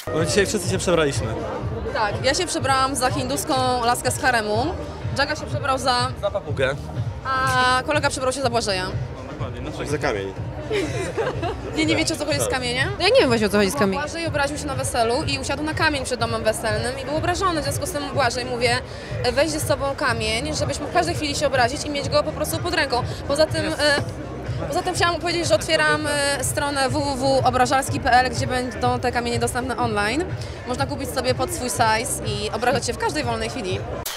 No dzisiaj wszyscy się przebraliśmy. Tak, ja się przebrałam za hinduską laskę z haremu, Jaga się przebrał za... Papugę. a kolega przebrał się za Błażeja. Za kamień. Nie wiecie, o co chodzi z kamieniem? Ja nie wiem właśnie, o co chodzi z kamieniem. Błażej obraził się na weselu i usiadł na kamień przed domem weselnym i był obrażony, w związku z tym Błażej mówię, weź ze sobą kamień, żebyś mógł w każdej chwili się obrazić i mieć go po prostu pod ręką. Poza tym chciałam powiedzieć, że otwieram stronę www.obrażalski.pl, gdzie będą te kamienie dostępne online. Można kupić sobie pod swój size i obrażać się w każdej wolnej chwili.